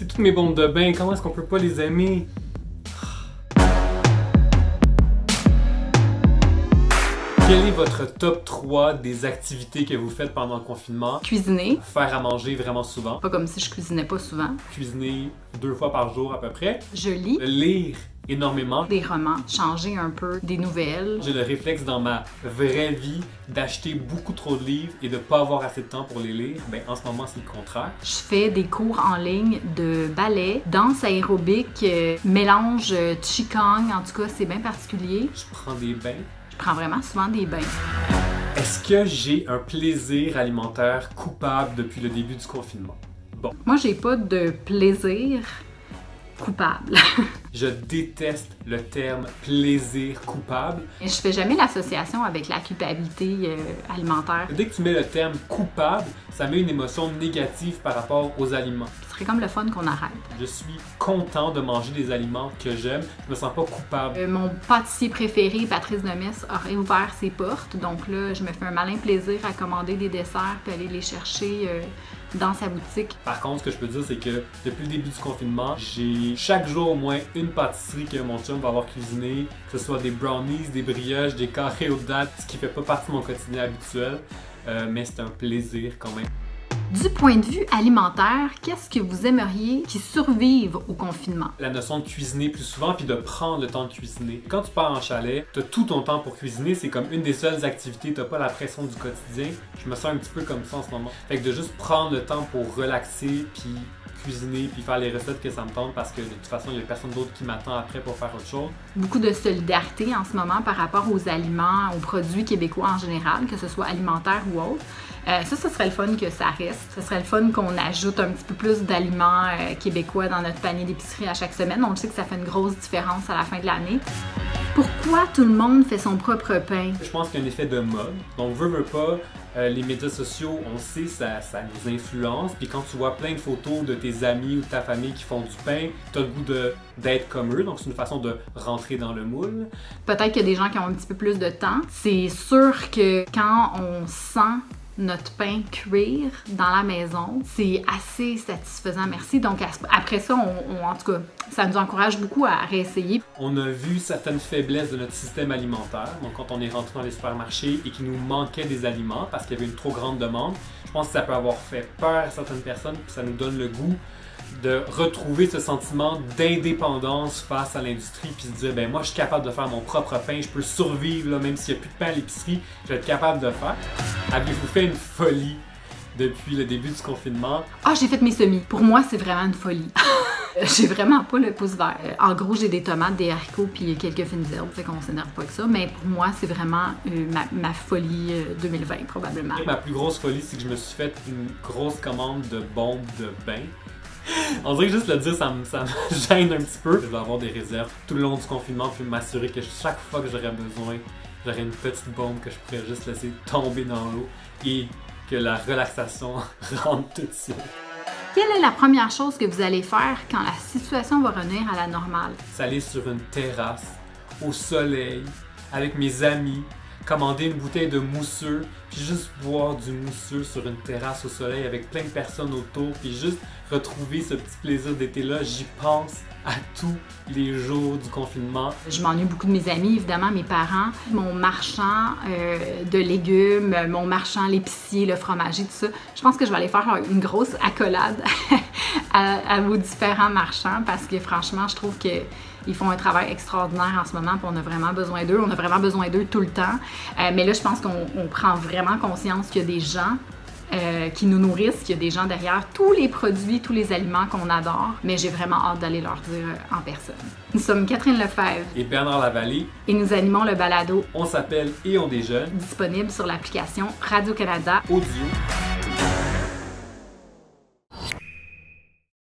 C'est toutes mes bombes de bain, comment est-ce qu'on peut pas les aimer? Quel est votre top 3 des activités que vous faites pendant le confinement? Cuisiner. Faire à manger vraiment souvent. Pas comme si je cuisinais pas souvent. Cuisiner 2 fois par jour à peu près. Je lis. Lire énormément. Des romans. Changer un peu des nouvelles. J'ai le réflexe dans ma vraie vie d'acheter beaucoup trop de livres et de pas avoir assez de temps pour les lire. Ben, en ce moment, c'est le contraire. Je fais des cours en ligne de ballet, danse aérobique, mélange qigong. En tout cas, c'est bien particulier. Je prends des bains. Je prends vraiment souvent des bains. Est-ce que j'ai un plaisir alimentaire coupable depuis le début du confinement? Bon. Moi, j'ai pas de plaisir coupable. Je déteste le terme plaisir coupable. Je fais jamais l'association avec la culpabilité alimentaire. Dès que tu mets le terme coupable, ça met une émotion négative par rapport aux aliments. Ce serait comme le fun qu'on arrête. Je suis content de manger des aliments que j'aime. Je me sens pas coupable. Mon pâtissier préféré, Patrice Demes, aurait ouvert ses portes. Donc là, je me fais un malin plaisir à commander des desserts puis aller les chercher dans sa boutique. Par contre, ce que je peux dire, c'est que depuis le début du confinement, j'ai chaque jour au moins une pâtisserie que mon chum va avoir cuisiné, que ce soit des brownies, des brioches, des carrés aux dattes, ce qui fait pas partie de mon quotidien habituel, mais c'est un plaisir quand même. Du point de vue alimentaire, qu'est-ce que vous aimeriez qui survive au confinement? La notion de cuisiner plus souvent puis de prendre le temps de cuisiner. Quand tu pars en chalet, tu as tout ton temps pour cuisiner, c'est comme une des seules activités, tu n'as pas la pression du quotidien. Je me sens un petit peu comme ça en ce moment. Fait que de juste prendre le temps pour relaxer puis cuisiner puis faire les recettes que ça me tente parce que de toute façon, il n'y a personne d'autre qui m'attend après pour faire autre chose. Beaucoup de solidarité en ce moment par rapport aux aliments, aux produits québécois en général, que ce soit alimentaire ou autre. Ça serait le fun que ça reste. Ce serait le fun qu'on ajoute un petit peu plus d'aliments québécois dans notre panier d'épicerie à chaque semaine. On sait que ça fait une grosse différence à la fin de l'année. Pourquoi tout le monde fait son propre pain? Je pense qu'il y a un effet de mode. Donc, veux pas, les médias sociaux, on sait, ça nous influence. Puis quand tu vois plein de photos de tes amis ou de ta famille qui font du pain, tu as le goût d'être comme eux. Donc, c'est une façon de rentrer dans le moule. Peut-être qu'il y a des gens qui ont un petit peu plus de temps. C'est sûr que quand on sent notre pain cuire dans la maison, c'est assez satisfaisant, merci. Donc après ça, en tout cas, ça nous encourage beaucoup à réessayer. On a vu certaines faiblesses de notre système alimentaire. Donc quand on est rentré dans les supermarchés et qu'il nous manquait des aliments parce qu'il y avait une trop grande demande, je pense que ça peut avoir fait peur à certaines personnes puis ça nous donne le goût de retrouver ce sentiment d'indépendance face à l'industrie puis se dire, ben moi je suis capable de faire mon propre pain, je peux survivre là, même s'il n'y a plus de pain à l'épicerie, je vais être capable de le faire. Avez-vous fait une folie depuis le début du confinement? Ah, j'ai fait mes semis. Pour moi, c'est vraiment une folie. J'ai vraiment pas le pouce vert. En gros, j'ai des tomates, des haricots puis quelques fines herbes, fait qu'on s'énerve pas avec ça. Mais pour moi, c'est vraiment ma folie 2020 probablement. Et ma plus grosse folie, c'est que je me suis fait une grosse commande de bombes de bain. On dirait que juste le dire, ça me gêne un petit peu. Je vais avoir des réserves tout le long du confinement puis m'assurer que chaque fois que j'aurai besoin, j'aurai une petite bombe que je pourrais juste laisser tomber dans l'eau et que la relaxation rentre tout de suite. Quelle est la première chose que vous allez faire quand la situation va revenir à la normale? C'est aller sur une terrasse, au soleil, avec mes amis, commander une bouteille de mousseux, puis juste boire du mousseux sur une terrasse au soleil avec plein de personnes autour, puis juste retrouver ce petit plaisir d'été-là. J'y pense à tous les jours du confinement. Je m'ennuie beaucoup de mes amis, évidemment, mes parents, mon marchand de légumes, mon marchand, l'épicier, le fromager, tout ça. Je pense que je vais aller faire une grosse accolade à vos différents marchands parce que franchement, je trouve qu'ils font un travail extraordinaire en ce moment, puis on a vraiment besoin d'eux. On a vraiment besoin d'eux tout le temps. Mais là, je pense qu'on prend vraiment conscience qu'il y a des gens qui nous nourrissent, qu'il y a des gens derrière tous les produits, tous les aliments qu'on adore. Mais j'ai vraiment hâte d'aller leur dire en personne. Nous sommes Catherine Lefebvre et Bernard Lavallée et nous animons le balado On s'appelle et on déjeune, disponible sur l'application Radio-Canada Audio